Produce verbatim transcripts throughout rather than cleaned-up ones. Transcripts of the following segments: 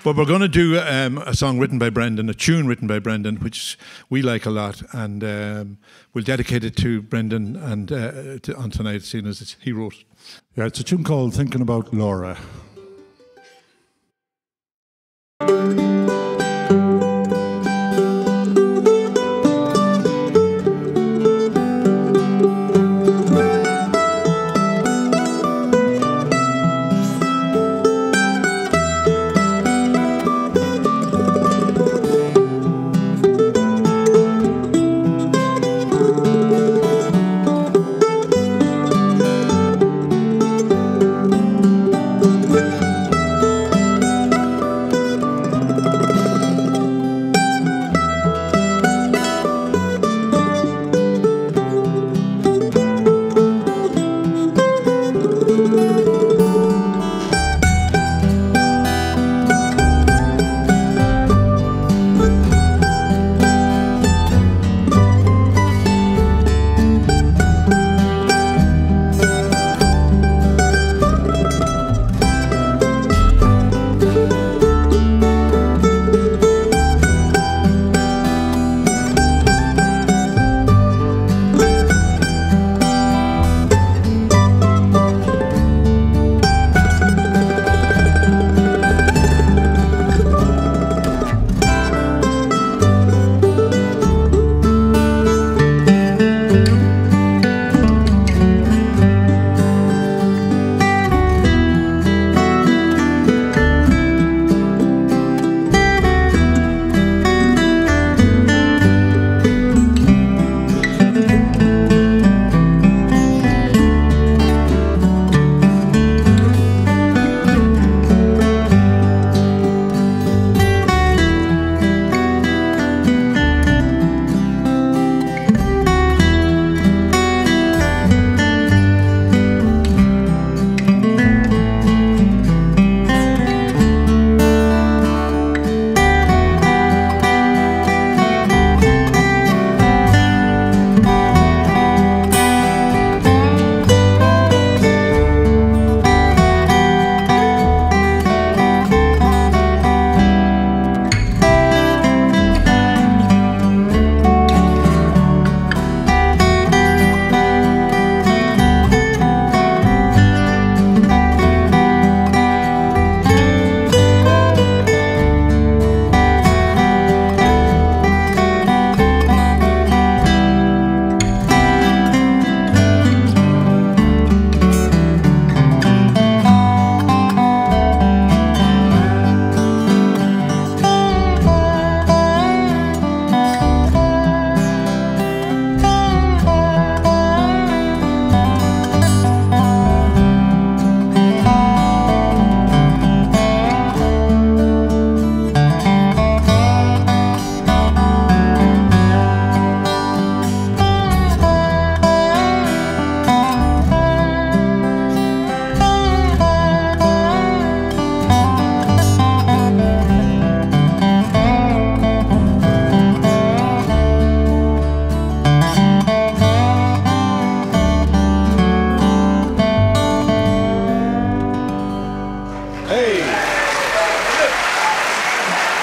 But we're going to do um, a song written by Brendan, a tune written by Brendan, which we like a lot, and um, we'll dedicate it to Brendan and uh, to, on tonight, seeing as it's, he wrote it. Yeah, it's a tune called Thinking About Laura.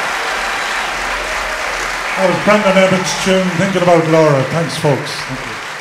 That was Brendan Emmett's tune, Thinking About Laura. Thanks, folks. Thank you.